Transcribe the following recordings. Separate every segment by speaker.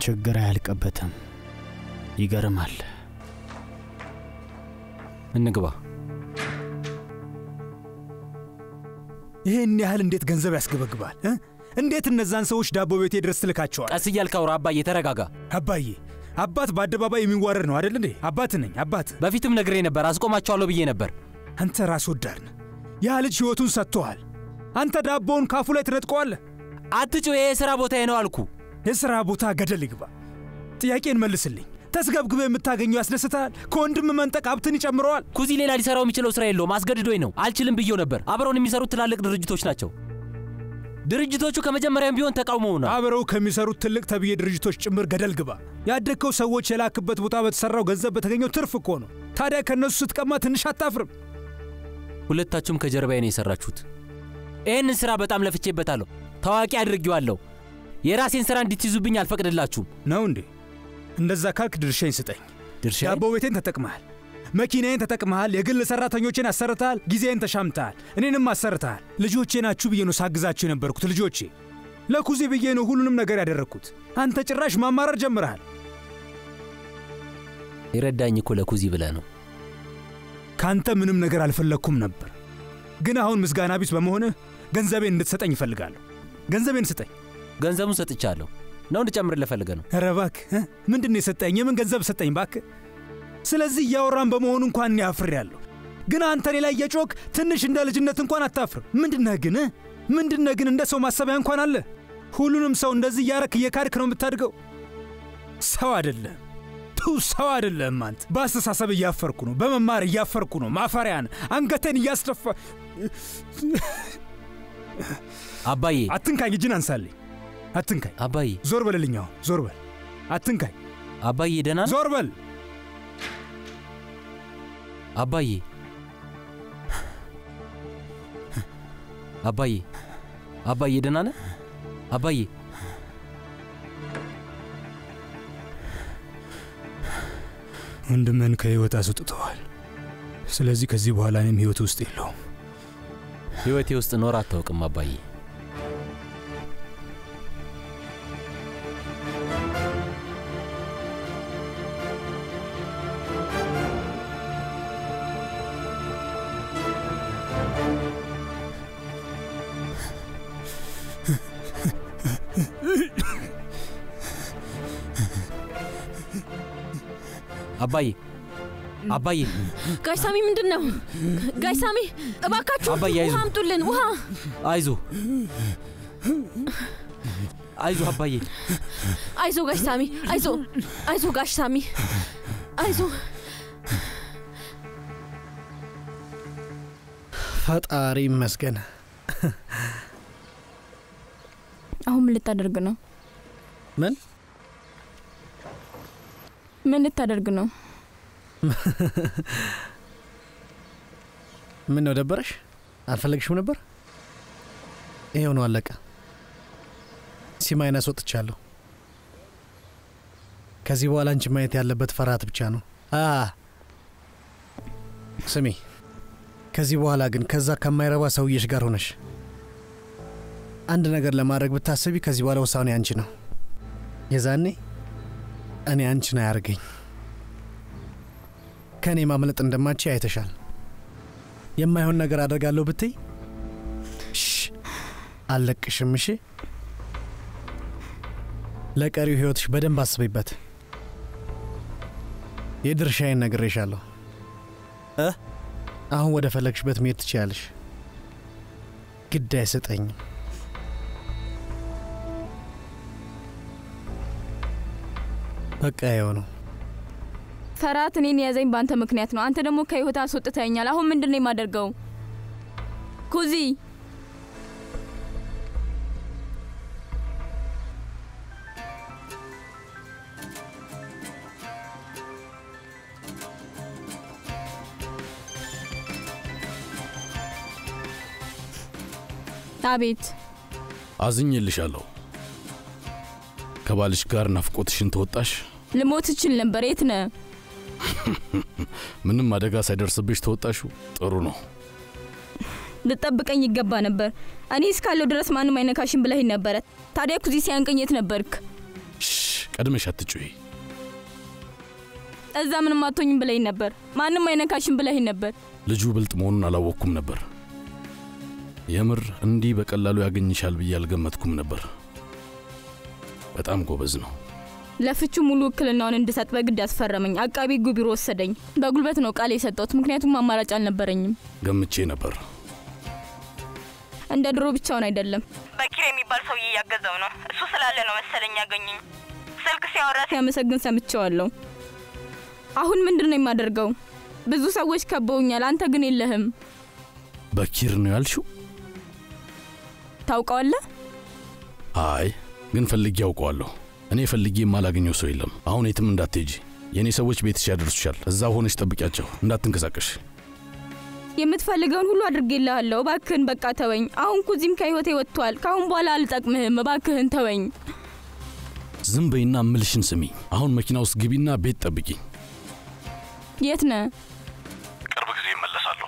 Speaker 1: ችግር አያልቅበትም ይገርማል እንግባ
Speaker 2: ይሄን ያህል እንዴት ገንዘብ ያስገበግባል እንዴት እነዛን ሰዎች ዳቦ ቤቴ ድረስ ትልካቸዋል
Speaker 3: ቀስ እያልከው አባዬ ተረጋጋ
Speaker 2: አባዬ አባት በአደባባይ የሚዋረድ ነው አይደል እንዴ አባት ነኝ አባት
Speaker 3: በፊትም ነግሬ ነበር አስቆማቸዋለሁ ብዬ ነበር
Speaker 2: አንተ ራስ ወዳድ ነህ ያ ልጅ ህይወቱን ሰጥቷል አንተ ዳቦውን ካፉ ላይ ትነጥቀዋለህ
Speaker 3: አትጩ ይሄ የሥራ ቦታዬ ነው አልኩ
Speaker 2: የሥራ ቦታ ገደል ይግባ ጥያቄን መልስልኝ ተስገብግበ የምታገኘው ያስደስታል ከወንድም መንጠቅ ሀብትን ይጨምረዋል
Speaker 3: ኩዚ ሌላ ሊሰራው የሚችለው ስራ የለውም አስገድዶኝ ነው አልችልም ብዬው ነበር አብረውን የሚሰሩት ትላልቅ ድርጅቶች ናቸው ድርጅቶቹ ከመጀመሪያም ቢሆን ተቃውመውና
Speaker 2: አብረው ከሚሰሩት ትልቅ ተብዬ ድርጅቶች ጭምር ገደል ግባ ያደከው ሰዎች የላክበት ቦታ በተሰራው ገንዘብ በተገኘው ትርፍ እኮ ነው ታዲያ ከነሱ ስትቀማ ትንሽ አታፍርም
Speaker 3: ሁለታችሁም ከጀርባዬ ነው የሰራችሁት ይሄንን ስራ በጣም ለፍቼበታለሁ ታዋቂ አድርጌዋለሁ የራሴን ስራ እንድትይዙብኝ አልፈቅድላችሁም
Speaker 2: ነው እንዴ እንደዛ ካልክ ድርሻዬን ስጠኝ
Speaker 3: ድርሻዬ
Speaker 2: ዳቦ ቤቴን ተጠቅመሃል መኪናዬን ተጠቅመሃል የግል ሰራተኞቼን አሰርተሃል ጊዜን ተሻምተሃል እኔንም አሰርተሃል ልጆቼ ናችሁ ብዬ ነው ሳግዛችሁ የነበርኩት ልጆቼ ለኩዚ ብዬ ነው ሁሉንም ነገር ያደረኩት አንተ ጭራሽ ማማረር ጀምረሃል
Speaker 3: ይረዳኝ እኮ ለኩዚ ብለህ ነው
Speaker 2: ካንተ ምንም ነገር አልፈለኩም ነበር ግን አሁን ምስጋና ቢስ በመሆንህ ገንዘቤን እንድትሰጠኝ እፈልጋለሁ ገንዘቤን ስጠኝ
Speaker 3: ገንዘቡን ሰጥቻለሁ ነው እንድጨምርልህ ፈልገህ ነው
Speaker 2: ኧረ እባክህ ምንድን ነው የሰጠኝ የምን ገንዘብ ሰጠኝ እባክህ ስለዚህ እያወራን በመሆኑ እንኳን ያፍሬያለሁ ግን አንተ ሌላ እየጮክ ትንሽ እንደ ልጅነት እንኳን አታፍርም ምንድነህ ግን እንደ ሰው ማሰቢያ እንኳን አለ ሁሉንም ሰው እንደዚህ እያረክ እየካድክ ነው የምታድገው ሰው አይደለም አንተ በአስተሳሰብ እያፈርኩ ነው በመማር እያፈርኩ ነው ማፈሪያን አንገቴን እያስደፋ
Speaker 3: አባዬ
Speaker 2: አትንካኝ እጅን አንሳልኝ አትንካኝ
Speaker 3: አባዬ
Speaker 2: ዞር በልልኛው ዞር በል አትንካኝ
Speaker 3: አባዬ ደህና
Speaker 2: ዞር በል
Speaker 3: አባዬ ደህና ነህ አባዬ
Speaker 2: ወንድምህን ከህይወት አስወጥተዋል ስለዚህ ከዚህ በኋላ እኔም ህይወት ውስጥ የለውም
Speaker 3: ህይወቴ ውስጥ ኖር አታውቅም አባዬ አባዬ
Speaker 4: ጋሽ ሳሚ ምንድነው ጋሽ ሳሚ እባካችሁ ውሃ አምጡልን ውሃ አይዞ አባዬ አይዞ ጋሽ ሳሚ አይዞ ጋሽ ሳሚ አይዞ
Speaker 5: ፈጣሪ ይመስገን
Speaker 4: አሁን ምን ልታደርግ ነው ምን ልታደርግ ነው
Speaker 5: ምን ነው ደበረሽ አልፈለግሽም ነበር ይሄው ነው አለቀ ሲማይና ወጥቻለሁ ከዚህ በኋላ አንቺ ማየት ያለበት ፈራት ብቻ ነው ስሚ ከዚህ በኋላ ግን ከዛ ከማይረባ ሰውዬሽ ጋር ሆነሽ አንድ ነገር ለማድረግ ብታስቢ ከዚህ በኋላ ውሳኔ አንቺ ነው የዛኔ እኔ አንቺን አያርገኝ ከኔ ማምለጥ እንደማች አይተሻል የማይሆን ነገር አደርጋለሁ ብትይ አለቅሽም እሺ ለቀሪው ህይወትሽ በደንብ አስበይበት የድርሻዬን ነግሬሻለሁ አሁን ወደ ፈለግሽበት መሄድ ትችያለሽ ግድ አይሰጠኝም በቃ ያው ነው
Speaker 4: ፈራት እኔን ያዘኝ ባንተ ምክንያት ነው አንተ ደግሞ ከህይወት አስወጥተኛል አሁን ምንድነው የማደርገው ኩዚ አቤት
Speaker 6: አዝኝልሻለሁ ከባልሽ ጋር ናፍቆትሽን ተወጣሽ
Speaker 4: ልሞት እችል ነበር የት ነህ
Speaker 6: ምንም አደጋ ሳይደርስብሽ ተወጣሹ ጥሩ ነው
Speaker 4: ልጠብቀኝ ይገባ ነበር እኔ እስካለው ድረስ ማንም አይነካሽም ብለህ ነበር ታዲያ ኩዚ ሲያንቀኝ የት ነበርክ
Speaker 6: ቀድመሽ አትጩሂ።
Speaker 4: እዛ ምንም አትሆኝም ብለኸኝ ነበር። ማንም አይነካሽም ብለኸኝ ነበር።
Speaker 6: ልጁ ብልጥ መሆኑን አላወቅኩም ነበር። የምር እንዲህ በቀላሉ ያገኝሻል ብዬ አልገመትኩም ነበር። በጣም ጎበዝ ነው።
Speaker 4: ለፍቹ ሙሉ ውክልናውን እንድሰጥ በግድ ያስፈረመኝ። አቃቤ ሕጉ ቢሮ ወሰደኝ። በጉልበት ነው ቃል የሰጠሁት፣ ምክንያቱም አማራጭ አልነበረኝም።
Speaker 6: ገምቼ ነበር።
Speaker 4: እንደ ድሮ ብቻውን አይደለም።
Speaker 7: በኪር የሚባል ሰውዬ ያገዘው ነው። እሱ ስላለ ነው መሰለኝ ያገኘኝ። ስልክ ሲያወራ
Speaker 4: ሲያመሰግን ሰምቼዋለሁ። አሁን ምንድነው የማደርገው? ብዙ ሰዎች ከበውኛል፣ አንተ ግን የለህም።
Speaker 6: በኪር ነው ያልሽው?
Speaker 4: ታውቀዋለህ?
Speaker 6: አይ ግን ፈልጌ ያውቀዋለሁ። እኔ ፈልጌ የማላገኘው ሰው የለም። አሁን የትም እንዳትሄጂ። የኔ ሰዎች ቤትሽ ያደርሱሻል። እዛ ሆነሽ ጠብቂያቸው፣ እንዳትንቀሳቀሽ።
Speaker 4: የምትፈልገውን ሁሉ አድርጌልሃለሁ። እባክህን በቃ ተወኝ። አሁን ኩዚም ከህይወቴ ወጥቷል። ካሁን በኋላ አልጠቅምህም። እባክህን ተወኝ።
Speaker 6: ዝም በይና እምልሽን ስሚ። አሁን መኪና ውስጥ ግቢና ቤት ጠብቂኝ።
Speaker 4: የት ነህ?
Speaker 6: ቅርብ ጊዜ እመለሳለሁ።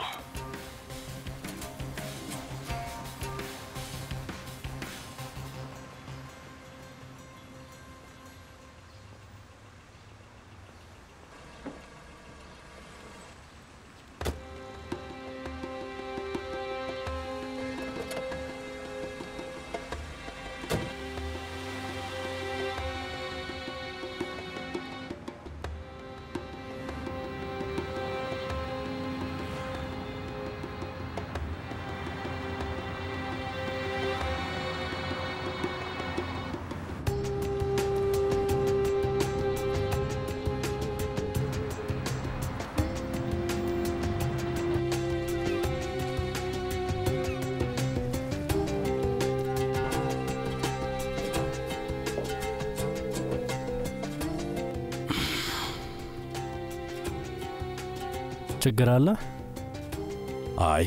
Speaker 1: ችግር አለ?
Speaker 6: አይ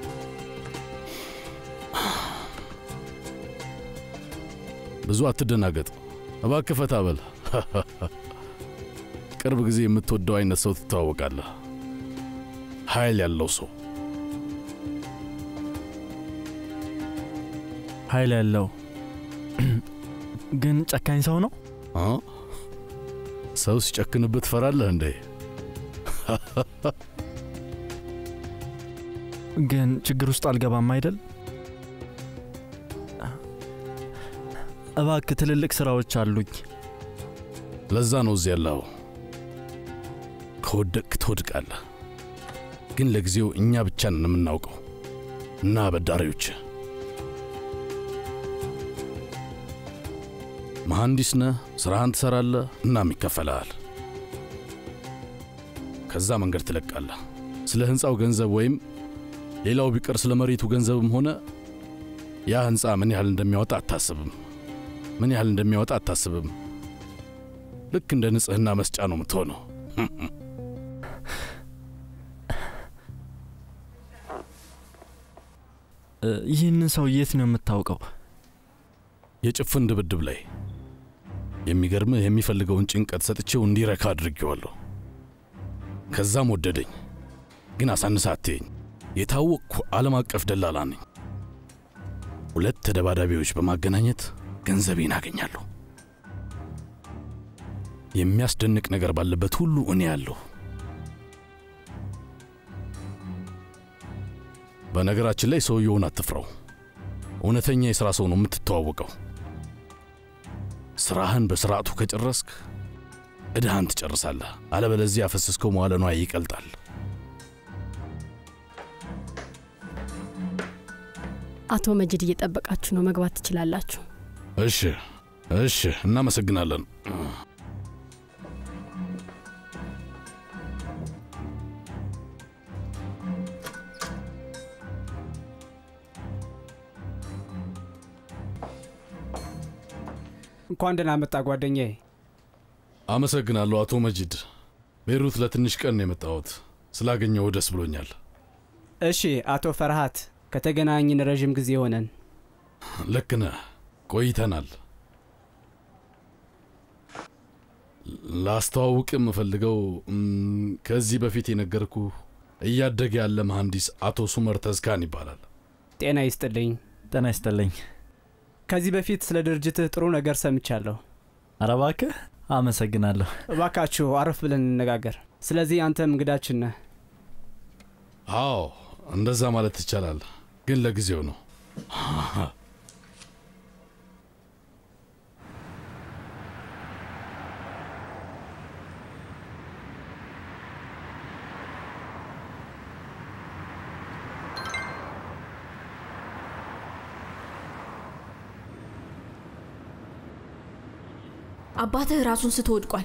Speaker 6: ብዙ አትደናገጥ እባክህ፣ ፈታ በል። ቅርብ ጊዜ የምትወደው አይነት ሰው ትተዋወቃለህ። ኃይል ያለው ሰው።
Speaker 1: ኃይል ያለው ግን ጨካኝ ሰው ነው?
Speaker 6: ሰው ሲጨክንበት ፈራለህ እንዴ?
Speaker 1: ግን ችግር ውስጥ አልገባም አይደል? እባክህ ትልልቅ ስራዎች አሉኝ።
Speaker 6: ለዛ ነው እዚህ ያለው። ከወደቅክ ትወድቃለህ። ግን ለጊዜው እኛ ብቻ ነን የምናውቀው እና አበዳሪዎች። መሐንዲስ ነህ፣ ስራህን ትሰራለህ እናም ይከፈላል። ከዛ መንገድ ትለቃለህ። ስለ ህንጻው ገንዘብ ወይም ሌላው ቢቀር ስለ መሬቱ ገንዘብም ሆነ ያ ህንጻ ምን ያህል እንደሚያወጣ አታስብም። ልክ እንደ ንጽህና መስጫ ነው የምትሆነው።
Speaker 1: ይህንን ሰው የት ነው የምታውቀው?
Speaker 6: የጭፍን ድብድብ ላይ። የሚገርምህ የሚፈልገውን ጭንቀት ሰጥቼው እንዲረካ አድርጌዋለሁ። ከዛም ወደደኝ። ግን አሳንሳ አትየኝ። የታወቅኩ ዓለም አቀፍ ደላላ ነኝ። ሁለት ተደባዳቢዎች በማገናኘት ገንዘቤን አገኛለሁ። የሚያስደንቅ ነገር ባለበት ሁሉ እኔ ያለሁ። በነገራችን ላይ ሰውየውን አትፍራው። እውነተኛ የሥራ ሰው ነው የምትተዋወቀው። ስራህን በስርዓቱ ከጨረስክ እድሃን ትጨርሳለህ። አለበለዚያ ያፈሰስከው መዋለ ንዋይ ይቀልጣል።
Speaker 8: አቶ መጂድ እየጠበቃችሁ ነው። መግባት ትችላላችሁ።
Speaker 6: እሺ፣ እናመሰግናለን።
Speaker 9: እንኳን ደህና መጣ ጓደኛዬ።
Speaker 6: አመሰግናለሁ አቶ መጂድ። ቤይሩት ለትንሽ ቀን ነው የመጣሁት። ስላገኘው ደስ ብሎኛል።
Speaker 9: እሺ አቶ ፈርሃት፣ ከተገናኘን ረጅም ጊዜ ሆነን።
Speaker 6: ልክ ነህ፣ ቆይተናል። ላስተዋውቅ የምፈልገው ከዚህ በፊት የነገርኩ እያደገ ያለ መሐንዲስ አቶ ሱመር ተዝካን ይባላል።
Speaker 9: ጤና ይስጥልኝ።
Speaker 1: ጤና ይስጥልኝ።
Speaker 9: ከዚህ በፊት ስለ ድርጅትህ ጥሩ ነገር ሰምቻለሁ።
Speaker 1: ኧረ እባክህ አመሰግናለሁ።
Speaker 9: እባካችሁ አረፍ ብለን እንነጋገር። ስለዚህ አንተም እንግዳችን ነህ።
Speaker 6: አዎ እንደዛ ማለት ይቻላል፣ ግን ለጊዜው ነው።
Speaker 10: አባትህ ራሱን ስትወድቋል።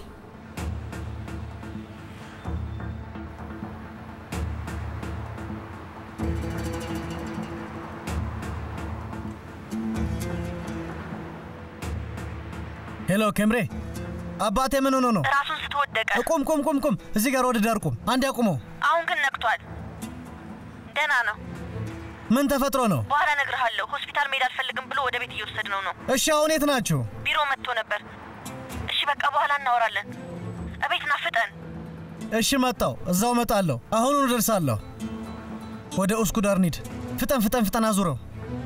Speaker 5: ሄሎ ኬምሬ፣ አባቴ ምን ሆኖ ነው?
Speaker 7: ራሱን ስትወደቀ።
Speaker 5: ቁም፣ እዚህ ጋር ወደ ዳር ቁም። አንዴ አቁመው።
Speaker 7: አሁን ግን ነቅቷል። ደህና ነው።
Speaker 5: ምን ተፈጥሮ ነው?
Speaker 7: በኋላ እነግርሃለሁ። ሆስፒታል መሄድ አልፈልግም ብሎ ወደ ቤት እየወሰድነው ነው።
Speaker 5: እሺ አሁን የት ናችሁ?
Speaker 7: ቢሮ መጥቶ ነበር። እሺ በቃ በኋላ እናወራለን። እቤት ና ፍጠን።
Speaker 5: እሺ መጣው። እዛው መጣለሁ። አሁኑኑ ደርሳለሁ። ወደ ኡስኩዳር እንሂድ። ፍጠን አዙረው።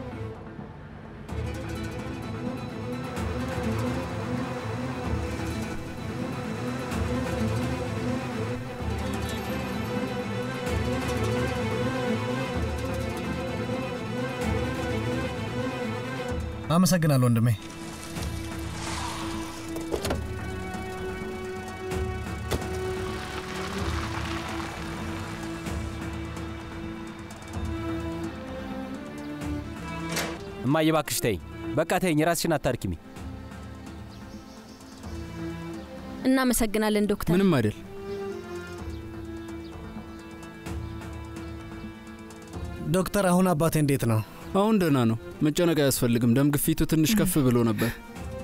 Speaker 5: አመሰግናለሁ ወንድሜ።
Speaker 3: እማዬ እባክሽ ተይኝ። በቃ ተይኝ፣ ራስሽን አታርኪሚ።
Speaker 10: እናመሰግናለን ዶክተር።
Speaker 11: ምንም አይደል።
Speaker 5: ዶክተር አሁን አባቴ እንዴት ነው?
Speaker 11: አሁን ደህና ነው። መጨነቅ አያስፈልግም። ደም ግፊቱ ትንሽ ከፍ ብሎ ነበር።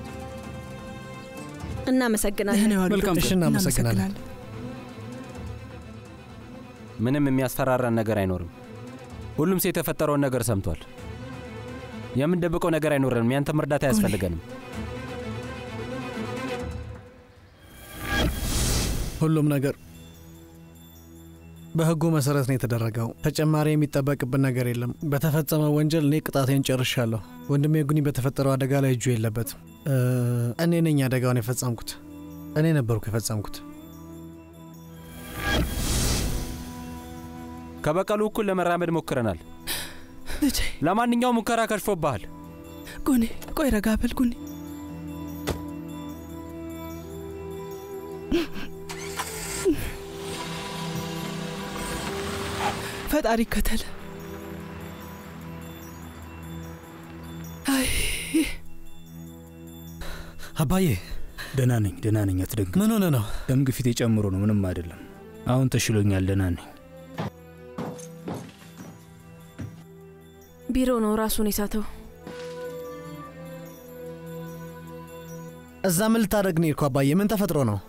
Speaker 10: እናመሰግናለን።
Speaker 11: መልካም።
Speaker 5: እሺ እናመሰግናለን።
Speaker 3: ምንም የሚያስፈራራን ነገር አይኖርም። ሁሉም ሰው የተፈጠረውን ነገር ሰምቷል። የምንደብቀው ነገር አይኖርንም። ያንተም እርዳታ አያስፈልገንም።
Speaker 5: ሁሉም ነገር በህጉ መሰረት ነው የተደረገው። ተጨማሪ የሚጠበቅብን ነገር የለም። በተፈጸመው ወንጀል እኔ ቅጣቴን ጨርሻለሁ። ወንድሜ ጉኒ በተፈጠረው አደጋ ላይ እጁ የለበትም። እኔ ነኝ አደጋውን የፈጸምኩት። እኔ ነበርኩ የፈጸምኩት።
Speaker 3: ከበቀሉ እኩል ለመራመድ ሞክረናል። ለማንኛውም ሙከራ ከሽፎብሃል።
Speaker 12: ጉኒ ቆይ ረጋ በል ጉኒ። ፈጣሪ ከተለ። አይ
Speaker 2: አባዬ ደህና ነኝ። አትደንግጥ።
Speaker 5: ምን ሆነ ነው?
Speaker 2: ደም ግፊቴ ጨምሮ ነው። ምንም አይደለም። አሁን ተሽሎኛል። ደህና ነኝ።
Speaker 10: ቢሮ ነው ራሱን የሳተው።
Speaker 5: እዛ ምን ልታደርግ ነው የሄድከው? አባዬ ምን ተፈጥሮ ነው?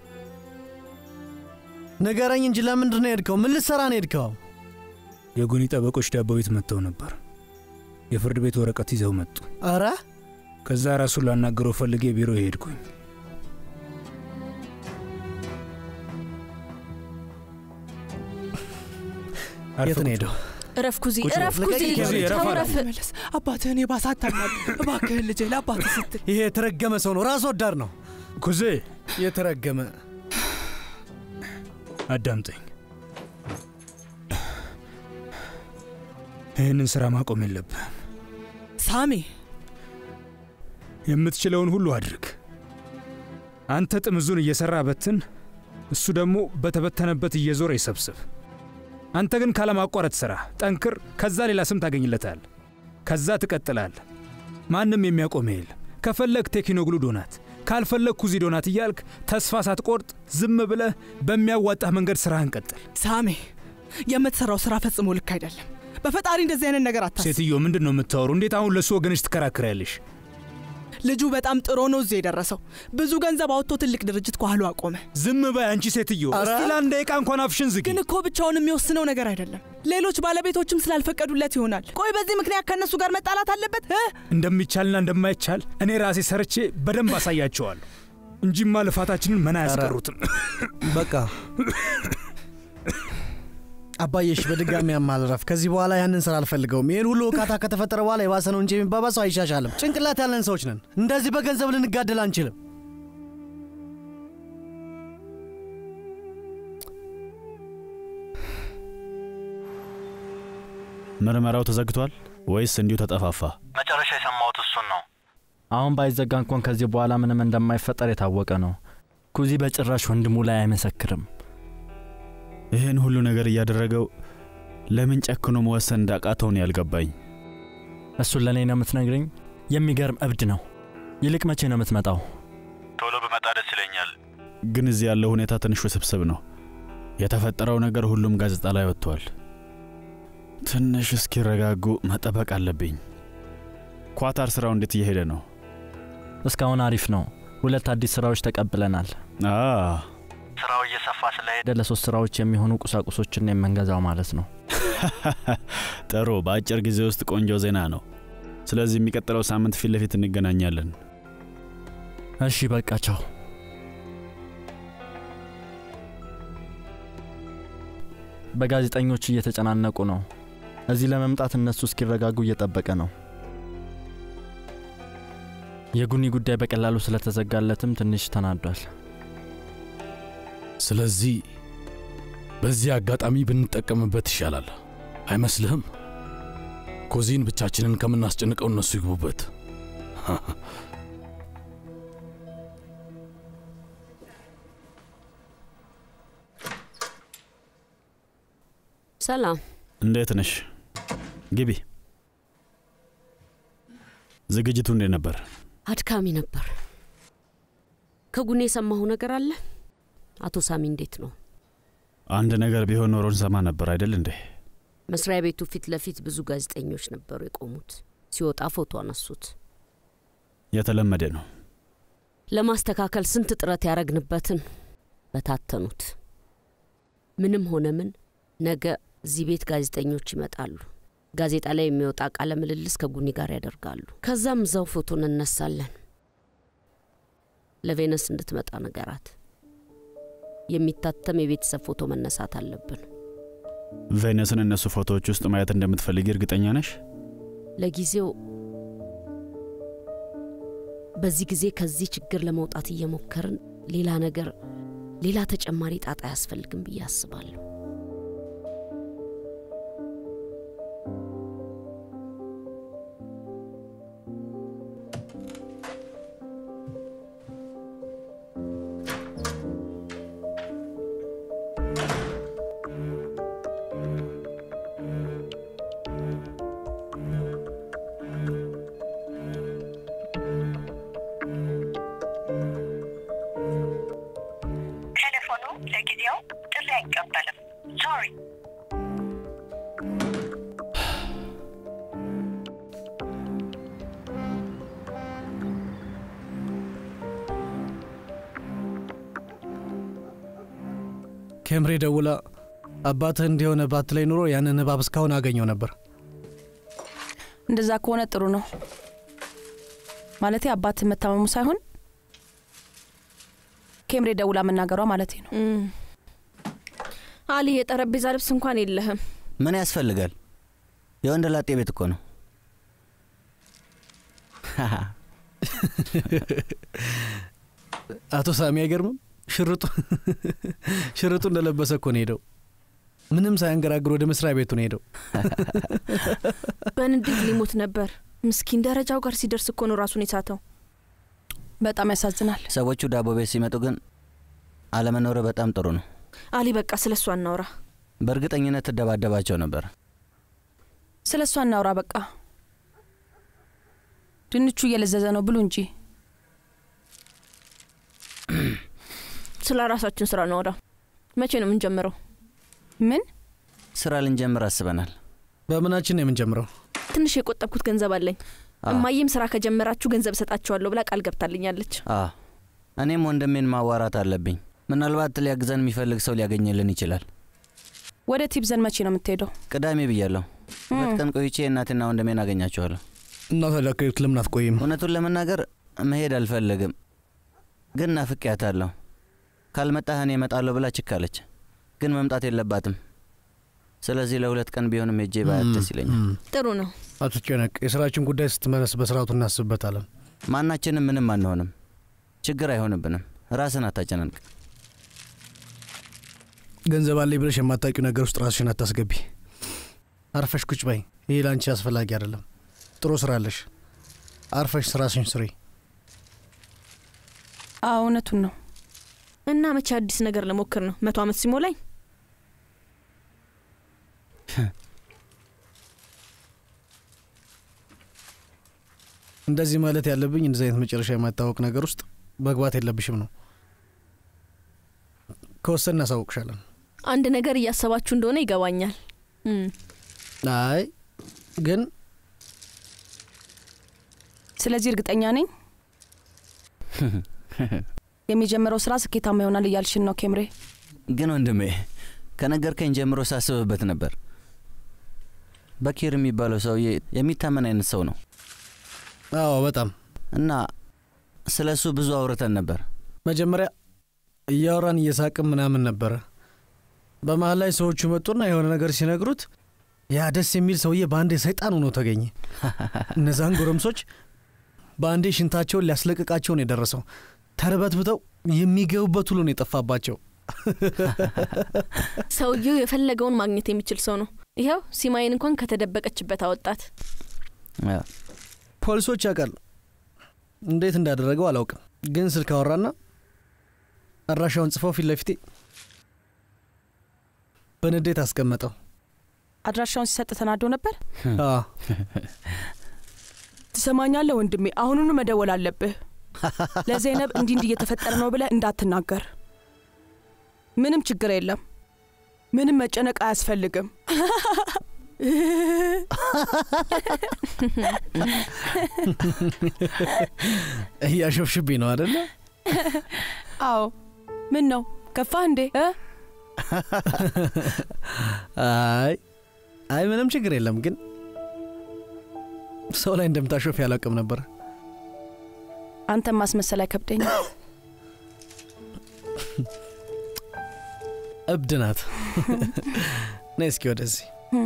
Speaker 5: ንገረኝ እንጂ ለምንድን ነው የሄድከው? ምን ልትሰራ ነው የሄድከው?
Speaker 2: የጉኒ ጠበቆች ዳቦ ቤት መጥተው ነበር። የፍርድ ቤት ወረቀት ይዘው መጡ።
Speaker 5: አረ
Speaker 2: ከዛ ራሱን ላናገረው ፈልጌ ቢሮ ሄድኩኝ።
Speaker 5: የት ነው ሄደው?
Speaker 10: እረፍ ኩዚ፣ እረፍ ኩዚ።
Speaker 12: ተመለስ። አባትህን የባሰ አታናድ እባክህን ልጄ፣ ለአባትህ ስትል።
Speaker 5: ይሄ የተረገመ ሰው ነው። ራስ ወዳድ ነው።
Speaker 2: ኩዜ
Speaker 5: የተረገመ።
Speaker 2: አዳምጠኝ። ይህንን ስራ ማቆም የለብህም
Speaker 12: ሳሚ።
Speaker 2: የምትችለውን ሁሉ አድርግ። አንተ ጥምዙን እየሰራ በትን፣ እሱ ደግሞ በተበተነበት እየዞረ ይሰብስብ። አንተ ግን ካለማቋረጥ ስራ፣ ጠንክር። ከዛ ሌላ ስም ታገኝለታል። ከዛ ትቀጥላል። ማንም የሚያቆም የለም። ከፈለግ ቴክኖግሉ ዶናት፣ ካልፈለግ ኩዚ ዶናት እያልክ ተስፋ ሳትቆርጥ ዝም ብለህ በሚያዋጣህ መንገድ ስራህን ቀጥል።
Speaker 12: ሳሚ፣ የምትሰራው ስራ ፈጽሞ ልክ አይደለም። በፈጣሪ እንደዚህ አይነት ነገር አታስብ።
Speaker 2: ሴትዮ ምንድን ነው የምታወሩ? እንዴት አሁን ለሱ ወገንሽ ትከራከሪያለሽ?
Speaker 12: ልጁ በጣም ጥሮ ነው እዚህ የደረሰው። ብዙ ገንዘብ አውጥቶ ትልቅ ድርጅት ከኋሉ አቆመ።
Speaker 2: ዝም በይ አንቺ ሴትዮ። እስቲ ለአንድ ደቂቃ እንኳን አፍሽን ዝጊ።
Speaker 12: ግን እኮ ብቻውን የሚወስነው ነገር አይደለም። ሌሎች ባለቤቶችም ስላልፈቀዱለት ይሆናል። ቆይ በዚህ ምክንያት ከነሱ ጋር መጣላት አለበት?
Speaker 2: እንደሚቻልና እንደማይቻል እኔ ራሴ ሰርቼ በደንብ አሳያቸዋለሁ እንጂማ ልፋታችንን መና ያስቀሩትም።
Speaker 5: በቃ አባዬሽ በድጋሚ ያማልረፍ። ከዚህ በኋላ ያንን ስራ አልፈልገውም። ይሄን ሁሉ ወቃታ ከተፈጠረ በኋላ የባሰ ነው እንጂ የሚባባሰው አይሻሻልም። ጭንቅላት ያለን ሰዎች ነን። እንደዚህ በገንዘብ ልንጋደል አንችልም።
Speaker 13: ምርመራው ተዘግቷል ወይስ እንዲሁ ተጠፋፋ?
Speaker 1: መጨረሻ የሰማሁት እሱን ነው። አሁን ባይዘጋ እንኳን ከዚህ በኋላ ምንም እንደማይፈጠር የታወቀ ነው። ኩዚ በጭራሽ ወንድሙ ላይ አይመሰክርም።
Speaker 13: ይህን ሁሉ ነገር እያደረገው ለምን ጨክኖ መወሰን እንዳቃተው ነው ያልገባኝ።
Speaker 1: እሱን ለኔ ነው የምትነግረኝ? የሚገርም እብድ ነው። ይልቅ መቼ ነው የምትመጣው?
Speaker 6: ቶሎ በመጣ ደስ ይለኛል።
Speaker 13: ግን እዚህ ያለው ሁኔታ ትንሽ ውስብስብ ነው። የተፈጠረው ነገር ሁሉም ጋዜጣ ላይ ወጥቷል። ትንሽ እስኪረጋጉ መጠበቅ አለብኝ። ኳታር ስራው እንዴት እየሄደ ነው?
Speaker 1: እስካሁን አሪፍ ነው። 2 አዲስ ስራዎች ተቀብለናል። ስራው እየሰፋ ስለሄደ ለ3 ስራዎች የሚሆኑ ቁሳቁሶችን የምንገዛው ማለት ነው።
Speaker 13: ጥሩ፣ በአጭር ጊዜ ውስጥ ቆንጆ ዜና ነው። ስለዚህ የሚቀጥለው ሳምንት ፊት ለፊት እንገናኛለን።
Speaker 1: እሺ በቃ ቻው። በጋዜጠኞች እየተጨናነቁ ነው። እዚህ ለመምጣት እነሱ እስኪረጋጉ እየጠበቀ ነው። የጉኒ ጉዳይ በቀላሉ ስለተዘጋለትም ትንሽ ተናዷል።
Speaker 6: ስለዚህ በዚህ አጋጣሚ ብንጠቀምበት ይሻላል አይመስልህም? ኮዚን ብቻችንን ከምናስጨንቀው እነሱ ይግቡበት።
Speaker 14: ሰላም፣
Speaker 13: እንዴት ነሽ? ግቢ። ዝግጅቱ እንዴት ነበር?
Speaker 14: አድካሚ ነበር። ከጉኔ የሰማሁ ነገር አለ? አቶ ሳሚ እንዴት ነው?
Speaker 13: አንድ ነገር ቢሆን ኖሮን ሰማ ነበር አይደል እንዴ?
Speaker 14: መስሪያ ቤቱ ፊት ለፊት ብዙ ጋዜጠኞች ነበሩ የቆሙት። ሲወጣ ፎቶ አነሱት።
Speaker 13: የተለመደ ነው።
Speaker 14: ለማስተካከል ስንት ጥረት ያረግንበትን በታተኑት። ምንም ሆነ ምን ነገ እዚህ ቤት ጋዜጠኞች ይመጣሉ። ጋዜጣ ላይ የሚወጣ ቃለ ምልልስ ከጉኒ ጋር ያደርጋሉ። ከዛም እዛው ፎቶ እንነሳለን። ለቬነስ እንድትመጣ ነገራት። የሚታተም የቤተሰብ ፎቶ መነሳት አለብን።
Speaker 13: ቬነስን እነሱ ፎቶዎች ውስጥ ማየት እንደምትፈልጊ እርግጠኛ ነሽ?
Speaker 14: ለጊዜው በዚህ ጊዜ ከዚህ ችግር ለመውጣት እየሞከርን ሌላ ተጨማሪ ጣጣ ያስፈልግም ብዬ አስባለሁ።
Speaker 7: ለጊዜው ጥሪ አይቀበልም። ሶሪ።
Speaker 5: ኬምሬ ደውላ አባትህ እንዲሆነ ባት ላይ ኑሮ ያንን እባብ እስካሁን አገኘው ነበር።
Speaker 12: እንደዛ ከሆነ ጥሩ ነው። ማለቴ አባትህ መታመሙ ሳይሆን ኬምሬ ደውላ መናገሯ ማለት ነው።
Speaker 10: አሊ የጠረጴዛ ልብስ እንኳን የለህም።
Speaker 15: ምን ያስፈልጋል? የወንድ ላጤ ቤት እኮ ነው።
Speaker 5: አቶ ሳሚ አይገርምም? ሽርጡ እንደለበሰ እኮ ነው ሄደው። ምንም ሳያንገራግር ወደ መስሪያ ቤቱ ነው ሄደው።
Speaker 10: በንዴት ሊሞት ነበር። ምስኪን ደረጃው ጋር ሲደርስ እኮ ነው ራሱን የሳተው።
Speaker 12: በጣም ያሳዝናል።
Speaker 15: ሰዎቹ ዳቦ ቤት ሲመጡ ግን አለመኖር በጣም ጥሩ ነው።
Speaker 10: አሊ በቃ ስለሷ እናውራ።
Speaker 15: በእርግጠኝነት ተደባደባቸው ነበር።
Speaker 12: ስለሷ እናውራ በቃ። ድንቹ እየለዘዘ ነው ብሉ እንጂ።
Speaker 10: ስለ ራሳችን ስራ እናውራ። መቼ ነው የምንጀምረው?
Speaker 12: ምን
Speaker 15: ስራ ልንጀምር አስበናል።
Speaker 5: በምናችን ነው የምንጀምረው?
Speaker 10: ትንሽ የቆጠብኩት ገንዘብ አለኝ። እማዬም ስራ ከጀመራችሁ ገንዘብ ሰጣችኋለሁ ብላ ቃል ገብታልኛለች።
Speaker 15: እኔም ወንድሜን ማዋራት አለብኝ። ምናልባት ሊያግዘን የሚፈልግ ሰው ሊያገኝልን ይችላል።
Speaker 12: ወደ ቲብዘን መቼ ነው የምትሄደው?
Speaker 15: ቅዳሜ ብያለሁ። 2 ቀን ቆይቼ እናትና ወንድሜን አገኛቸዋለሁ።
Speaker 5: እና ታዲያ ለምን አትቆይም?
Speaker 15: እውነቱን ለመናገር መሄድ አልፈልግም፣ ግን ናፍቄያታለሁ። ካልመጣህ እኔ እመጣለሁ ብላ ችካለች፣ ግን መምጣት የለባትም። ስለዚህ ለ2 ቀን ቢሆንም ሄጄ ባያት ደስ ይለኛል።
Speaker 10: ጥሩ ነው።
Speaker 5: አትጨነቅ። የስራችን ጉዳይ ስትመለስ በስርዓቱ እናስብበታለን።
Speaker 15: ማናችንም ምንም አንሆንም። ችግር አይሆንብንም። ራስን አታጨናንቅ።
Speaker 5: ገንዘብ አለኝ ብለሽ የማታውቂው ነገር ውስጥ ራስሽን አታስገቢ። አርፈሽ ቁጭ በይ። ይሄ ላንቺ አስፈላጊ አይደለም። ጥሩ ስራ አለሽ። አርፈሽ ስራሽን ስሪ።
Speaker 10: እውነቱን ነው። እና መቼ አዲስ ነገር ለሞክር ነው? 100 ዓመት ሲሞላኝ?
Speaker 5: እንደዚህ ማለት ያለብኝ እንደዚህ አይነት መጨረሻ የማታወቅ ነገር ውስጥ መግባት የለብሽም ነው። ከወሰን እናሳውቅሻለን።
Speaker 10: አንድ ነገር እያሰባችሁ እንደሆነ ይገባኛል።
Speaker 5: አይ ግን
Speaker 12: ስለዚህ እርግጠኛ ነኝ የሚጀምረው ስራ ስኬታማ ይሆናል እያልሽን ነው ኬምሬ?
Speaker 15: ግን ወንድሜ ከነገርከኝ ጀምሮ ሳስብበት ነበር። በኪር የሚባለው ሰውዬ የሚታመን አይነት ሰው ነው።
Speaker 5: አዎ በጣም።
Speaker 15: እና ስለሱ ብዙ አውርተን ነበር።
Speaker 5: መጀመሪያ እያወራን እየሳቅን ምናምን ነበር። በመሃል ላይ ሰዎቹ መጡና የሆነ ነገር ሲነግሩት ያ ደስ የሚል ሰውዬ በአንዴ ሰይጣን ሆኖ ተገኘ። እነዛን ጎረምሶች በአንዴ ሽንታቸውን ሊያስለቅቃቸው ነው የደረሰው። ተርበትብተው የሚገቡበት ሁሉ ነው የጠፋባቸው።
Speaker 10: ሰውዬው የፈለገውን ማግኘት የሚችል ሰው ነው። ይሄው ሲማይን እንኳን ከተደበቀችበት አወጣት።
Speaker 5: ፖሊሶች ያውቃሉ። እንዴት እንዳደረገው አላውቅም፣ ግን ስልክ አወራና አድራሻውን ጽፎ ፊት ለፊቴ በንዴት አስቀመጠው።
Speaker 12: አድራሻውን ሲሰጥ ተናዶ ነበር? ትሰማኛለህ ወንድሜ፣ አሁኑኑ መደወል አለብህ። ለዘይነብ እንዲህ እየተፈጠረ ነው ብለህ እንዳትናገር። ምንም ችግር የለም። ምንም መጨነቅ አያስፈልግም።
Speaker 5: እያሾፍሽብኝ ነው አይደለ?
Speaker 12: አዎ። ምን ነው ከፋህ እንዴ?
Speaker 5: አይ ምንም ችግር የለም፣ ግን ሰው ላይ እንደምታሾፍ ያላውቅም ነበር።
Speaker 12: አንተም ማስመሰል አይከብደኝ።
Speaker 5: እብድ ናት። ነይ እስኪ ወደዚህ።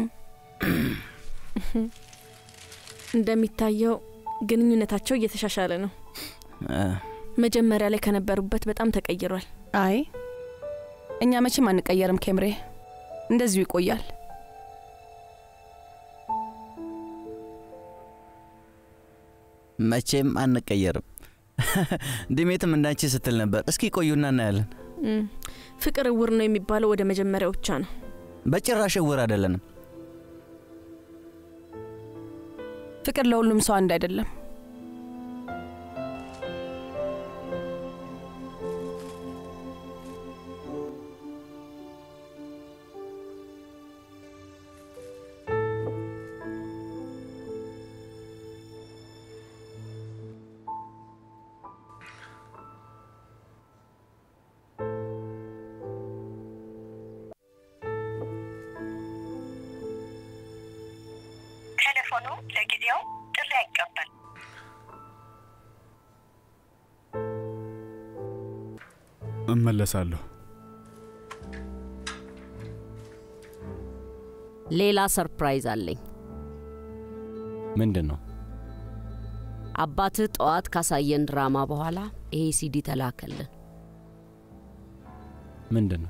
Speaker 10: እንደሚታየው ግንኙነታቸው እየተሻሻለ ነው። መጀመሪያ ላይ ከነበሩበት በጣም ተቀይሯል።
Speaker 12: አይ እኛ መቼም አንቀየርም ኬምሬ፣ እንደዚሁ ይቆያል።
Speaker 15: መቼም አንቀየርም። ዲሜትም እንዳንቺ ስትል ነበር። እስኪ ቆዩና እናያለን።
Speaker 10: ፍቅር እውር ነው የሚባለው ወደ መጀመሪያው ብቻ ነው።
Speaker 15: በጭራሽ እውር አይደለንም።
Speaker 12: ፍቅር ለሁሉም ሰው አንድ አይደለም።
Speaker 7: ቴሌፎኑ ለጊዜው ጥሪ አይቀበል።
Speaker 13: እመለሳለሁ።
Speaker 14: ሌላ ሰርፕራይዝ አለኝ።
Speaker 3: ምንድነው?
Speaker 14: አባትህ ጠዋት ካሳየን ድራማ በኋላ ይሄ ሲዲ ተላከልን።
Speaker 3: ምንድነው?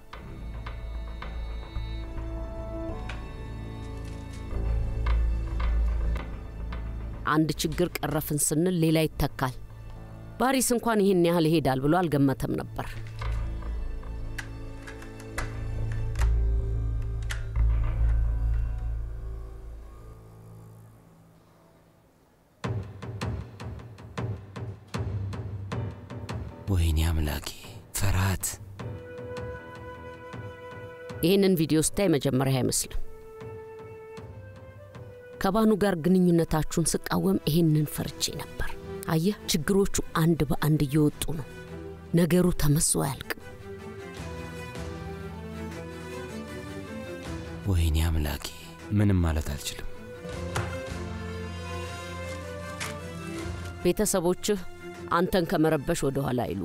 Speaker 14: አንድ ችግር ቀረፍን ስንል ሌላ ይተካል። ባሪስ እንኳን ይሄን ያህል ይሄዳል ብሎ አልገመተም ነበር።
Speaker 3: ወይኔ አምላኬ ፈርሃት።
Speaker 14: ይሄንን ቪዲዮ ስታይ መጀመሪያ አይመስልም። ከባኑ ጋር ግንኙነታችሁን ስቃወም ይሄንን ፈርቼ ነበር። አየህ፣ ችግሮቹ አንድ በአንድ እየወጡ ነው። ነገሩ ተመሶ አያልቅም።
Speaker 3: ወይኔ አምላኬ፣ ምንም ማለት አልችልም።
Speaker 14: ቤተሰቦችህ አንተን ከመረበሽ ወደ ኋላ አይሉ።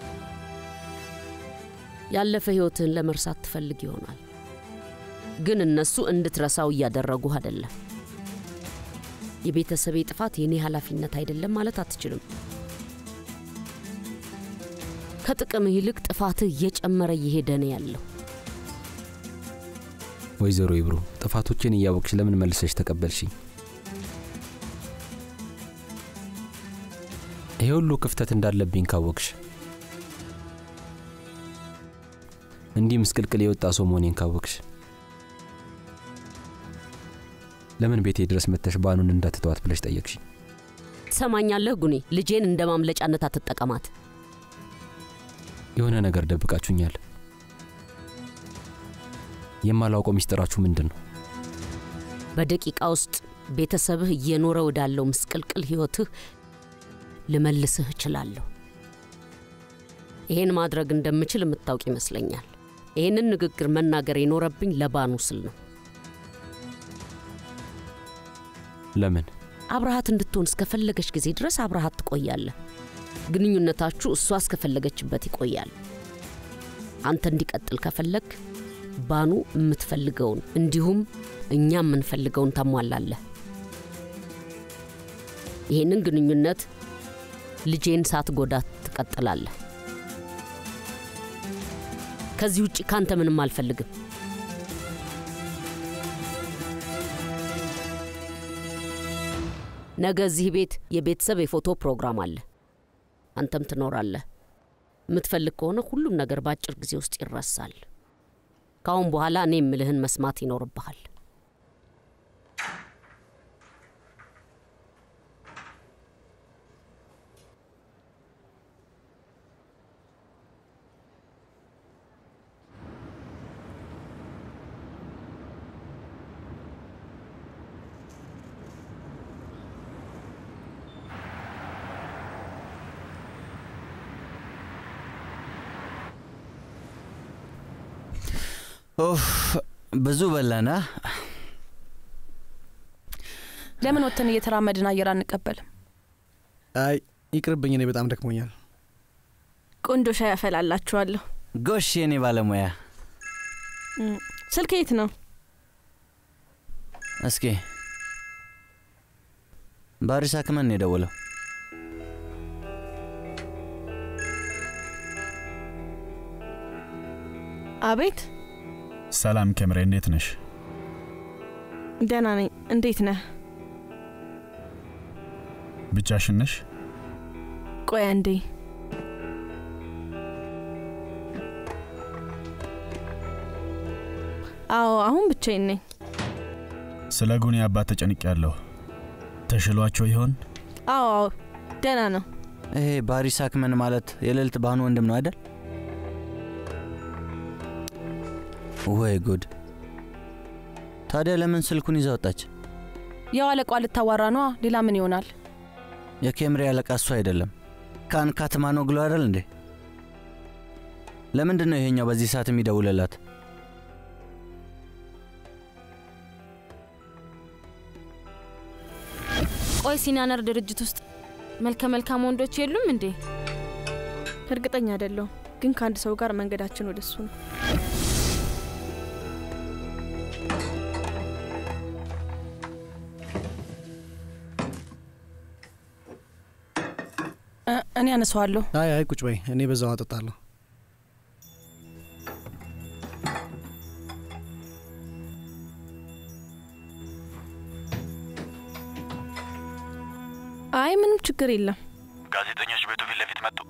Speaker 14: ያለፈ ህይወትህን ለመርሳት ትፈልግ ይሆናል፣ ግን እነሱ እንድትረሳው እያደረጉህ አይደለም። የቤተሰቤ ጥፋት የኔ ኃላፊነት አይደለም ማለት አትችልም። ከጥቅም ይልቅ ጥፋትህ እየጨመረ እየሄደ ነው ያለው።
Speaker 3: ወይዘሮ ይብሩ ጥፋቶችን እያወቅሽ ለምን መልሰሽ ተቀበልሽኝ? ይሄ ሁሉ ክፍተት እንዳለብኝ ካወቅሽ እንዲህ ምስቅልቅል የወጣ ሰው መሆኔን ካወቅሽ ለምን ቤቴ ድረስ መተሽ ባኑን እንዳትተዋት ብለሽ ጠየቅሽኝ?
Speaker 14: ትሰማኛለህ ጉኔ? ልጄን እንደ ማምለጫነት አትጠቀማት።
Speaker 3: የሆነ ነገር ደብቃችሁኛል። የማላውቀው ሚስጥራችሁ ምንድነው?
Speaker 14: በደቂቃ ውስጥ ቤተሰብህ እየኖረ ወዳለው ምስቅልቅል ህይወትህ ልመልስህ እችላለሁ። ይሄን ማድረግ እንደምችል የምታውቅ ይመስለኛል። ይሄንን ንግግር መናገር የኖረብኝ ለባኑ ስል ነው።
Speaker 3: ለምን?
Speaker 14: አብራሃት እንድትሆን እስከፈለገች ጊዜ ድረስ አብራሃት ትቆያለህ። ግንኙነታችሁ እሷ እስከፈለገችበት ይቆያል። አንተ እንዲቀጥል ከፈለግ ባኑ የምትፈልገውን እንዲሁም እኛ የምንፈልገውን ታሟላለህ። ይሄንን ግንኙነት ልጄን ሳትጎዳት ትቀጥላለህ። ከዚህ ውጪ ካንተ ምንም አልፈልግም። ነገ እዚህ ቤት የቤተሰብ የፎቶ ፕሮግራም አለ። አንተም ትኖራለህ። የምትፈልግ ከሆነ ሁሉም ነገር ባጭር ጊዜ ውስጥ ይረሳል። ካሁን በኋላ እኔ የምልህን መስማት ይኖርብሃል።
Speaker 15: ብዙ በላና
Speaker 12: ለምን ወተን እየተራመድን አየር አንቀበልም?
Speaker 5: አይ ይቅርብኝ፣ እኔ በጣም ደክሞኛል።
Speaker 10: ቆንጆ ሻይ አፈላላችኋለሁ።
Speaker 15: ጎሽ የኔ ባለሙያ።
Speaker 10: ስልክ የት ነው?
Speaker 15: እስኪ ባሪስ አክመን የደወለው።
Speaker 10: አቤት።
Speaker 13: ሰላም ኬምሬ፣ እንዴት ነሽ?
Speaker 10: ደህና ነኝ። እንዴት ነህ?
Speaker 13: ብቻሽን ነሽ?
Speaker 10: ቆይ አንዴ። አዎ አሁን ብቻዬን ነኝ።
Speaker 13: ስለ ጉኔ አባት ተጨንቄያለሁ። ተሽሏቸው ይሆን?
Speaker 10: አዎ ደህና ነው።
Speaker 15: ይሄ ባሪስ አክመን ማለት የሌልት ባኑ ወንድም ነው አይደል? ወይ ጉድ! ታዲያ ለምን ስልኩን ይዛ ወጣች?
Speaker 12: ያው አለቃዋ ልታዋራ ነው። ሌላ ምን ይሆናል?
Speaker 15: የኬምሬ አለቃ እሱ አይደለም ካን ካትማኖ ግሎ አይደል እንዴ? ለምንድን ነው ይሄኛው በዚህ ሰዓት የሚደውልላት?
Speaker 4: ቆይ ሲናነር ድርጅት ውስጥ መልካም ወንዶች የሉም እንዴ?
Speaker 10: እርግጠኛ አይደለሁም፣ ግን ከአንድ ሰው ጋር መንገዳችን ወደሱ ነው።
Speaker 12: እኔ አነሳዋለሁ።
Speaker 5: አይ ቁጭ በይ፣ እኔ በዛው አጠጣለሁ።
Speaker 10: አይ ምንም ችግር የለም።
Speaker 6: ጋዜጠኞች ቤቱ ፊት ለፊት መጡ?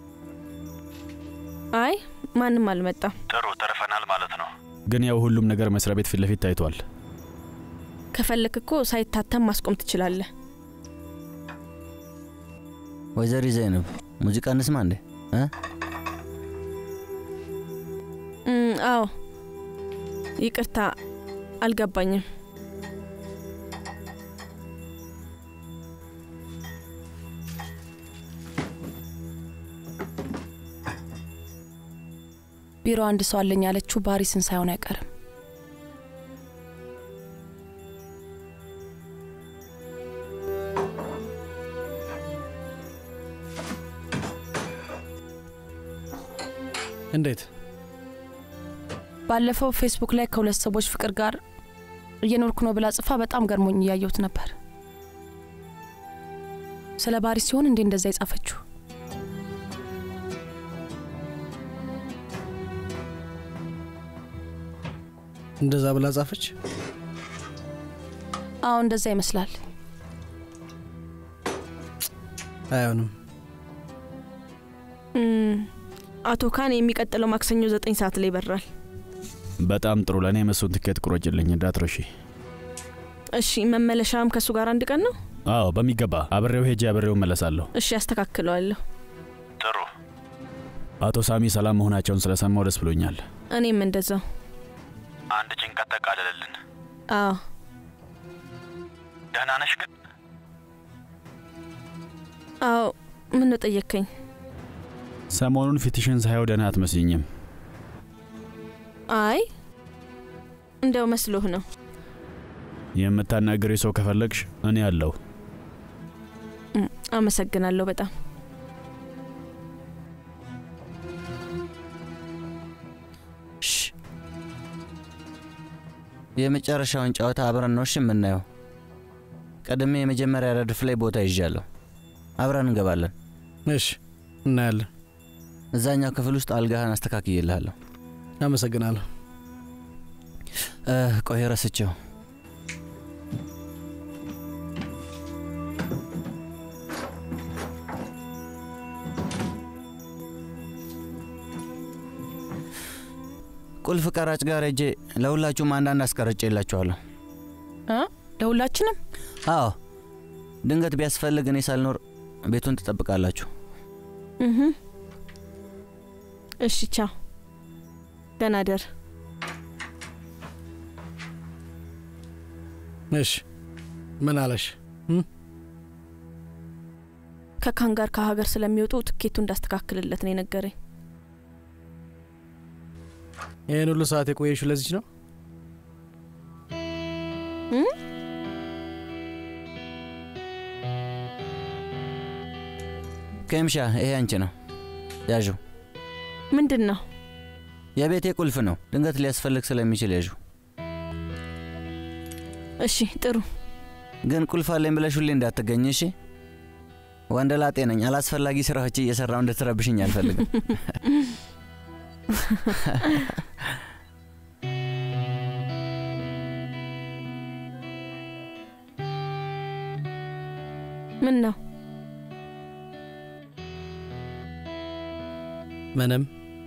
Speaker 10: አይ ማንም አልመጣም።
Speaker 6: ጥሩ ተረፈናል ማለት ነው።
Speaker 13: ግን ያው ሁሉም ነገር መስሪያ ቤት ፊት ለፊት ታይቷል።
Speaker 10: ከፈለክ እኮ ሳይታተም ማስቆም ትችላለህ።
Speaker 15: ወይዘሪ ዘይነብ ሙዚቃ እንስማ እንዴ?
Speaker 10: አዎ ይቅርታ አልገባኝም።
Speaker 12: ቢሮ አንድ ሰው አለኝ ያለችው ባሪስን ሳይሆን አይቀርም።
Speaker 5: እንዴት?
Speaker 12: ባለፈው ፌስቡክ ላይ ከሁለት ሰዎች ፍቅር ጋር እየኖርኩ ነው ብላ ጽፋ በጣም ገርሞኝ እያየሁት ነበር። ስለ ባሪስ ሲሆን እንዴ እንደዛ የጻፈችው?
Speaker 5: እንደዛ ብላ ጻፈች?
Speaker 12: አዎ እንደዛ ይመስላል።
Speaker 5: አይሆንም።
Speaker 10: አቶ ካን የሚቀጥለው ማክሰኞ 9 ሰዓት ላይ ይበራል።
Speaker 13: በጣም ጥሩ። ለኔ መስሎኝ ትኬት ቁረጭልኝ እንዳትረሺ።
Speaker 10: እሺ መመለሻም ከሱ ጋር አንድ ቀን ነው?
Speaker 13: አዎ በሚገባ አብሬው ሄጄ አብሬው መለሳለሁ።
Speaker 10: እሺ አስተካክለዋለሁ።
Speaker 13: ጥሩ። አቶ ሳሚ ሰላም መሆናቸውን ስለሰማው ደስ ብሎኛል።
Speaker 10: እኔም እንደዛው።
Speaker 13: አንድ ጭንቀት ተቃለለልን።
Speaker 10: አዎ
Speaker 13: ደህና ነሽ ግን?
Speaker 10: አዎ ምን ነው ጠየከኝ?
Speaker 13: ሰሞኑን ፊትሽን ሳይው ደህና አትመስይኝም።
Speaker 10: አይ እንደው መስሎህ ነው።
Speaker 13: የምታናግሪ ሰው ከፈለግሽ እኔ አለሁ።
Speaker 10: አመሰግናለሁ በጣም።
Speaker 15: የመጨረሻውን ጨዋታ አብረን ነው የምናየው። ቀድሜ የመጀመሪያ ረድፍ ላይ ቦታ ይዣለሁ። አብረን እንገባለን።
Speaker 5: እሺ እናያለን።
Speaker 15: እዛኛው ክፍል ውስጥ አልጋህን አስተካክዬልሃለሁ።
Speaker 5: አመሰግናለሁ።
Speaker 15: ቆይ ረስቼው። ቁልፍ ቀራጭ ጋር ሄጄ ለሁላችሁም አንዳንድ አስቀርጬላችኋለሁ።
Speaker 12: ለሁላችንም?
Speaker 15: አዎ ድንገት ቢያስፈልግ እኔ ሳልኖር ቤቱን ትጠብቃላችሁ።
Speaker 10: እሺ ቻው። ደህና ደር።
Speaker 5: እሺ ምን አለሽ?
Speaker 10: ከካን ጋር ከሀገር ስለሚወጡ ትኬቱ እንዳስተካክልለት ነው የነገረኝ።
Speaker 5: ይሄን ሁሉ ሰዓት የቆየሽው ለዚህ ነው?
Speaker 15: ከምሻ ይሄ አንቺ ነው ያዡ።
Speaker 10: ምንድነው?
Speaker 15: የቤቴ ቁልፍ ነው። ድንገት ሊያስፈልግ ስለሚችል ያዡ።
Speaker 10: እሺ ጥሩ።
Speaker 15: ግን ቁልፍ አለኝ ብለሽ ሁሌ እንዳትገኝ እሺ? ወንደላጤ ነኝ። አላስፈላጊ ስራዎች እየሰራው እንድትረብሽኝ አልፈልግም።
Speaker 10: ምን ነው?
Speaker 5: ምንም።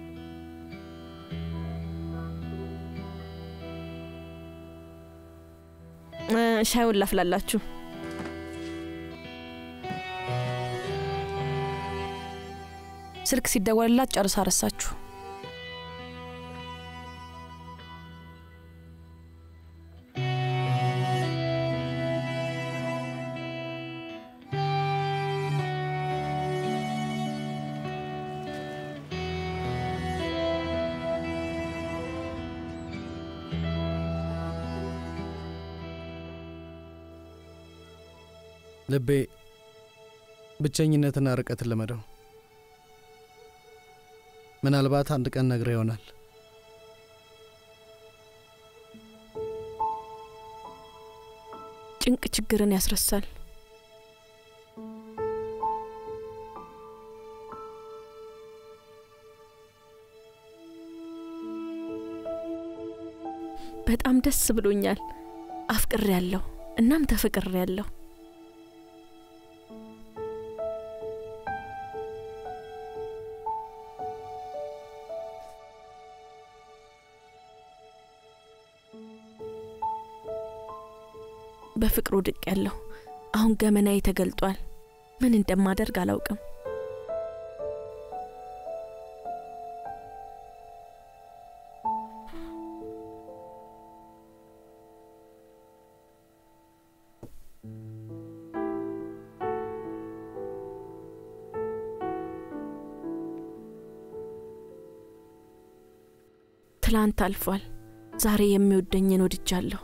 Speaker 10: ሻዩን ላፍላላችሁ።
Speaker 12: ስልክ ሲደወልላት ጨርሳ ረሳችሁ።
Speaker 5: ልቤ ብቸኝነትና ርቀትን ለመደው። ምናልባት አንድ ቀን ነግረ ይሆናል።
Speaker 10: ጭንቅ ችግርን ያስረሳል። በጣም ደስ ብሎኛል። አፍቅሬያለሁ እናም ተፈቅሬያለሁ። በፍቅሩ ድቅ ያለው አሁን ገመናዬ ተገልጧል። ምን እንደማደርግ አላውቅም። ትላንት አልፏል። ዛሬ የሚወደኝን ወድጃለሁ።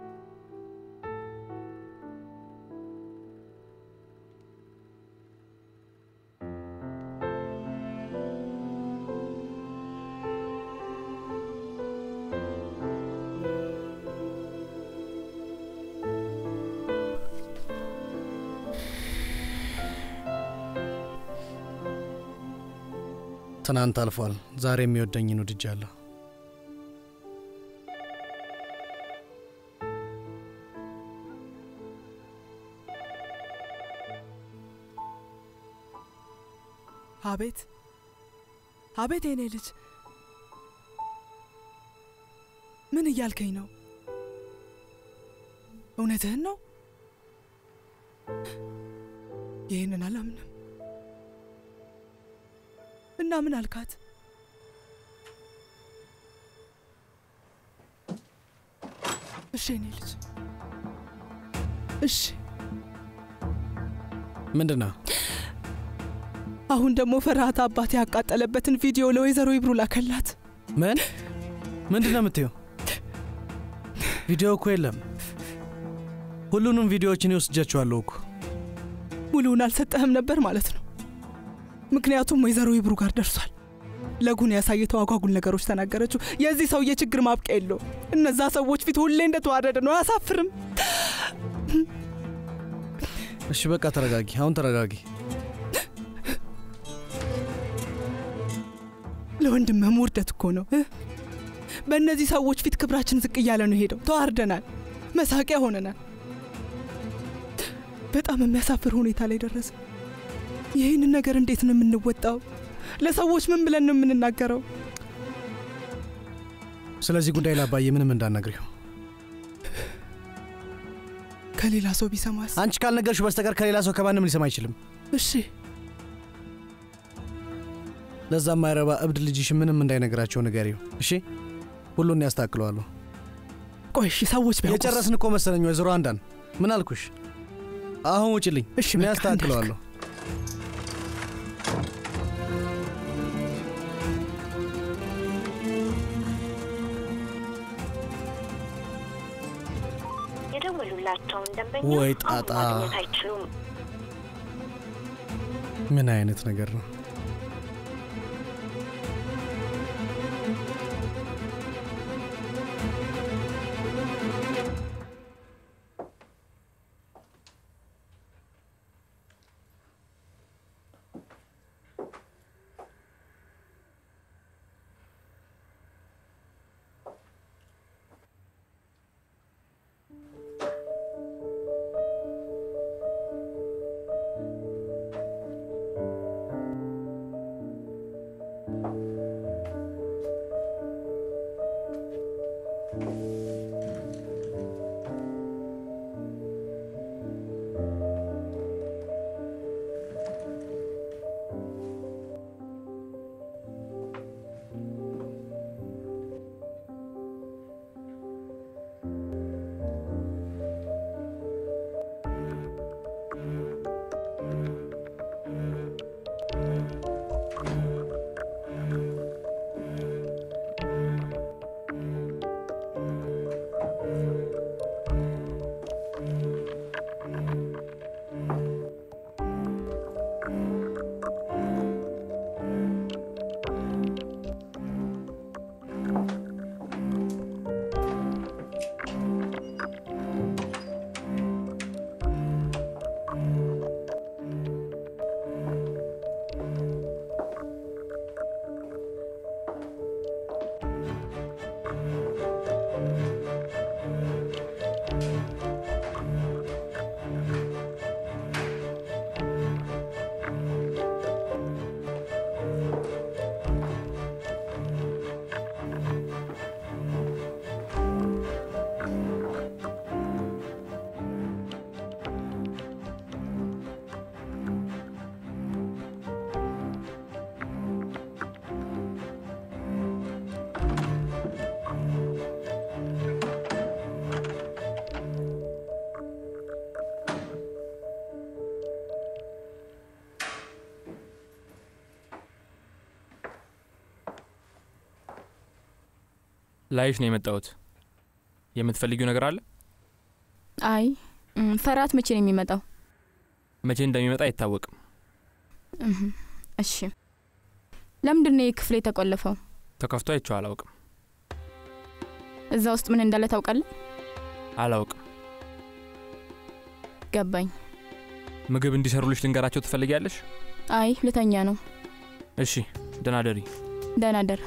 Speaker 5: ትናንት አልፏል። ዛሬ የሚወደኝን ወድጃለሁ።
Speaker 12: አቤት አቤት የኔ ልጅ ምን እያልከኝ ነው? እውነትህን ነው? ይህንን አላምንም። እና ምን አልካት? እሺ የኔ ልጅ እሺ።
Speaker 5: ምንድነው?
Speaker 12: አሁን ደግሞ ፈርሃት አባቴ ያቃጠለበትን ቪዲዮ ለወይዘሮ ይብሩ ላከላት።
Speaker 5: ምንድነው የምትይው? ቪዲዮ እኮ የለም። ሁሉንም ቪዲዮዎችን ወስጃቸዋለሁ እኮ።
Speaker 12: ሙሉውን አልሰጠህም ነበር ማለት ነው? ምክንያቱም ወይዘሮ ይብሩ ጋር ደርሷል። ለጉን ያሳየተው አጓጉል ነገሮች ተናገረችው። የዚህ ሰውዬ ችግር ማብቂያ የለው። እነዛ ሰዎች ፊት ሁሌ እንደተዋረደ ነው። አያሳፍርም?
Speaker 5: እሺ በቃ ተረጋጊ። አሁን ተረጋጊ።
Speaker 12: ለወንድምህ ውርደት እኮ ነው። በእነዚህ ሰዎች ፊት ክብራችን ዝቅ እያለ ነው ሄደው። ተዋርደናል፣ መሳቂያ ሆነናል። በጣም የሚያሳፍር ሁኔታ ላይ ደረሰ። ይህንን ነገር እንዴት ነው የምንወጣው? ለሰዎች ምን ብለን ነው የምንናገረው?
Speaker 5: ስለዚህ ጉዳይ ላባዬ ምንም እንዳናግሪው።
Speaker 12: ከሌላ ሰው ቢሰማስ?
Speaker 5: አንቺ ካልነገርሽው በስተቀር ከሌላ ሰው ከማንም ሊሰማ አይችልም።
Speaker 12: እሺ።
Speaker 5: ለዛም ማይረባ እብድ ልጅሽ ምንም እንዳይነግራቸው ንገሪው። እሺ? ሁሉን ያስተካክለዋለሁ።
Speaker 12: ቆይ እሺ፣ ሰዎች ቢያውቁስ?
Speaker 5: የጨረስን እኮ መሰለኝ ወይዘሮ አንዳን። ምን አልኩሽ? አሁን ውጪልኝ።
Speaker 12: እሺ፣
Speaker 5: ምን ያስተካክለዋለሁ።
Speaker 16: የደወሉላቸውን ደንበኛ
Speaker 5: ወይ ጣጣ!
Speaker 16: ማግኘት አይችሉም።
Speaker 5: ምን አይነት ነገር ነው?
Speaker 17: ላይሽ ነው የመጣሁት። የምትፈልጊው ነገር አለ?
Speaker 4: አይ ፈርሃት መቼ ነው የሚመጣው?
Speaker 17: መቼ እንደሚመጣ አይታወቅም።
Speaker 4: እሺ። ለምንድን ነው ክፍሌ የተቆለፈው?
Speaker 17: ተከፍቶ አይቼው አላውቅም።
Speaker 4: እዛ ውስጥ ምን እንዳለ ታውቃለህ?
Speaker 17: አላውቅም።
Speaker 4: ገባኝ።
Speaker 17: ምግብ እንዲሰሩልሽ ልንገራቸው ትፈልጊያለሽ?
Speaker 4: አይ ልተኛ ነው።
Speaker 17: እሺ፣ ደህና ደሪ።
Speaker 4: ደህና ደር።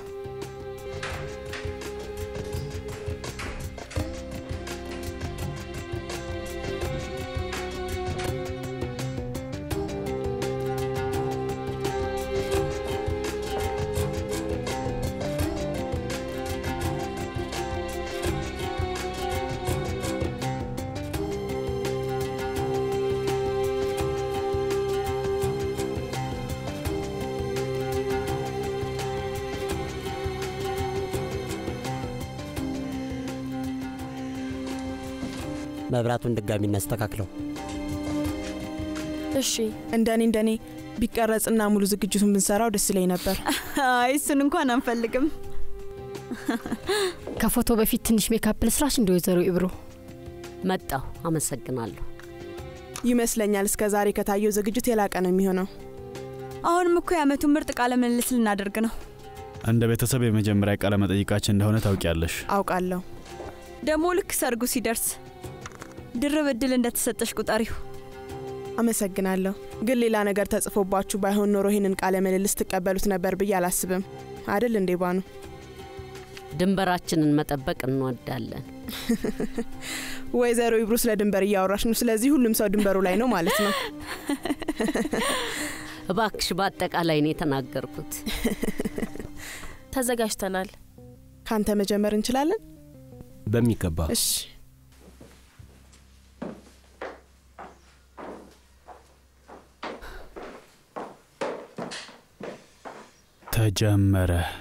Speaker 18: መብራቱን ድጋሚ እናስተካክለው።
Speaker 19: እሺ
Speaker 12: እንደኔ ቢቀረጽና ሙሉ ዝግጅቱን ብንሰራው ደስ ይለኝ ነበር።
Speaker 19: አይ እሱን እንኳን አንፈልግም።
Speaker 8: ከፎቶ በፊት ትንሽ ሜካፕ ልስራሽ እንደ ወይዘሮ ኢብሩ።
Speaker 14: መጣሁ። አመሰግናለሁ።
Speaker 12: ይመስለኛል እስከ ዛሬ ከታየው ዝግጅት የላቀ ነው የሚሆነው።
Speaker 19: አሁንም እኮ የዓመቱን ምርጥ ቃለ ምልልስ ልናደርግ ነው።
Speaker 13: እንደ ቤተሰብ የመጀመሪያ ቃለ መጠይቃችን እንደሆነ ታውቂያለሽ።
Speaker 12: አውቃለሁ።
Speaker 19: ደግሞ ልክ ሰርጉ ሲደርስ ድርብ እድል እንደተሰጠሽ ቁጠሪው።
Speaker 12: አመሰግናለሁ። ግን ሌላ ነገር ተጽፎባችሁ ባይሆን ኖሮ ይሄንን ቃለ ምልልስ ትቀበሉት ነበር ብዬ አላስብም። አይደል እንዴ ባኑ?
Speaker 14: ድንበራችንን መጠበቅ እንወዳለን።
Speaker 12: ወይዘሮ ኢብሩ ስለ ድንበር እያወራሽ ነው። ስለዚህ ሁሉም ሰው ድንበሩ ላይ ነው ማለት ነው።
Speaker 14: እባክሽ በአጠቃላይ ነው የተናገርኩት።
Speaker 19: ተዘጋጅተናል።
Speaker 12: ካንተ መጀመር እንችላለን?
Speaker 18: በሚገባ።
Speaker 12: እሺ
Speaker 13: ተጀመረ።